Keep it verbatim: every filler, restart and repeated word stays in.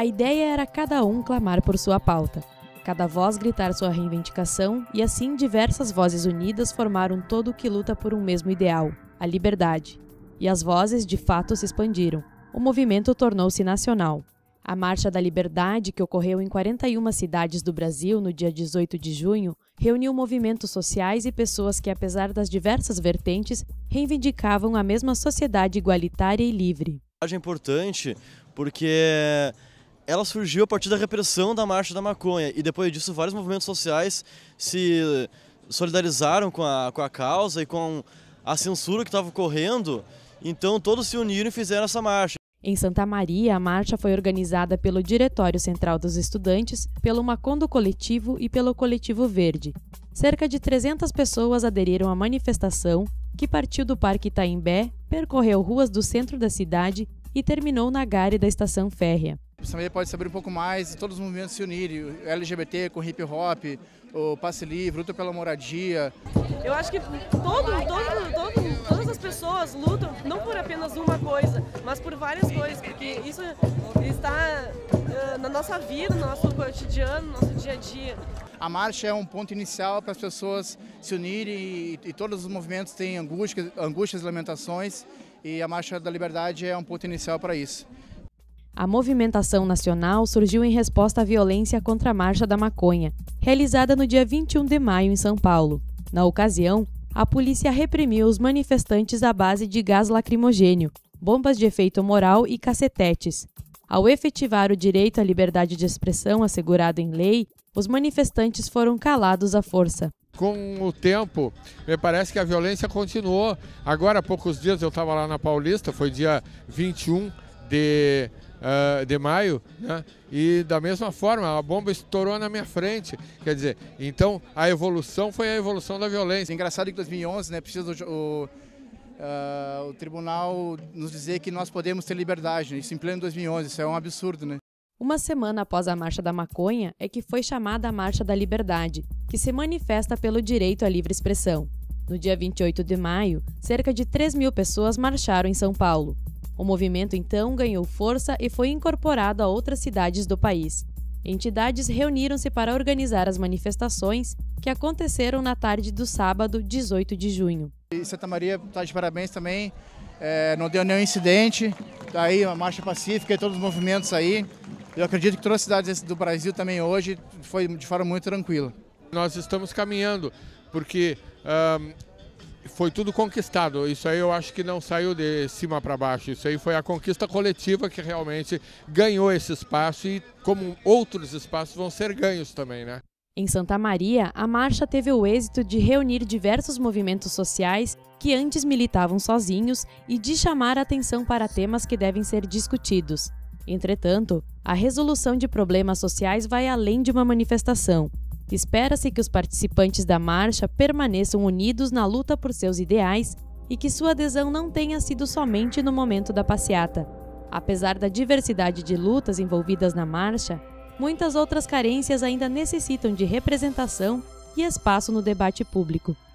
A ideia era cada um clamar por sua pauta, cada voz gritar sua reivindicação e assim diversas vozes unidas formaram todo o que luta por um mesmo ideal, a liberdade. E as vozes de fato se expandiram. O movimento tornou-se nacional. A Marcha da Liberdade, que ocorreu em quarenta e uma cidades do Brasil no dia dezoito de junho, reuniu movimentos sociais e pessoas que, apesar das diversas vertentes, reivindicavam a mesma sociedade igualitária e livre. É importante porque ela surgiu a partir da repressão da Marcha da Maconha e depois disso vários movimentos sociais se solidarizaram com a, com a causa e com a censura que estava ocorrendo, então todos se uniram e fizeram essa marcha. Em Santa Maria, a marcha foi organizada pelo Diretório Central dos Estudantes, pelo Macondo Coletivo e pelo Coletivo Verde. Cerca de trezentas pessoas aderiram à manifestação, que partiu do Parque Itaimbé, percorreu ruas do centro da cidade e terminou na gare da estação férrea. Você pode saber um pouco mais e todos os movimentos se unirem, o L G B T com hip hop, o passe livre, luta pela moradia. Eu acho que todo, todo, todo, todas as pessoas lutam não por apenas uma coisa, mas por várias coisas, porque isso está uh, na nossa vida, no nosso cotidiano, no nosso dia a dia. A marcha é um ponto inicial para as pessoas se unirem e, e todos os movimentos têm angústias, angústias e lamentações e a Marcha da Liberdade é um ponto inicial para isso. A movimentação nacional surgiu em resposta à violência contra a Marcha da Maconha, realizada no dia vinte e um de maio em São Paulo. Na ocasião, a polícia reprimiu os manifestantes à base de gás lacrimogênio, bombas de efeito moral e cacetetes. Ao efetivar o direito à liberdade de expressão assegurado em lei, os manifestantes foram calados à força. Com o tempo, me parece que a violência continuou. Agora, há poucos dias, eu estava lá na Paulista, foi dia vinte e um de... Uh, de maio, né? E da mesma forma a bomba estourou na minha frente, quer dizer, então a evolução foi a evolução da violência. Engraçado que em dois mil e onze, né, precisa o, o, uh, o tribunal nos dizer que nós podemos ter liberdade, né? Isso em pleno dois mil e onze, isso é um absurdo, né? Uma semana após a Marcha da Maconha é que foi chamada a Marcha da Liberdade, que se manifesta pelo direito à livre expressão. No dia vinte e oito de maio, cerca de três mil pessoas marcharam em São Paulo. O movimento, então, ganhou força e foi incorporado a outras cidades do país. Entidades reuniram-se para organizar as manifestações que aconteceram na tarde do sábado, dezoito de junho. E Santa Maria está de parabéns também, é, não deu nenhum incidente, tá aí uma marcha pacífica e todos os movimentos aí. Eu acredito que todas as cidades do Brasil também hoje foi de forma muito tranquila. Nós estamos caminhando, porque... Um... foi tudo conquistado, isso aí eu acho que não saiu de cima para baixo, isso aí foi a conquista coletiva que realmente ganhou esse espaço e como outros espaços vão ser ganhos também, né? Em Santa Maria, a marcha teve o êxito de reunir diversos movimentos sociais que antes militavam sozinhos e de chamar a atenção para temas que devem ser discutidos. Entretanto, a resolução de problemas sociais vai além de uma manifestação. Espera-se que os participantes da marcha permaneçam unidos na luta por seus ideais e que sua adesão não tenha sido somente no momento da passeata. Apesar da diversidade de lutas envolvidas na marcha, muitas outras carências ainda necessitam de representação e espaço no debate público.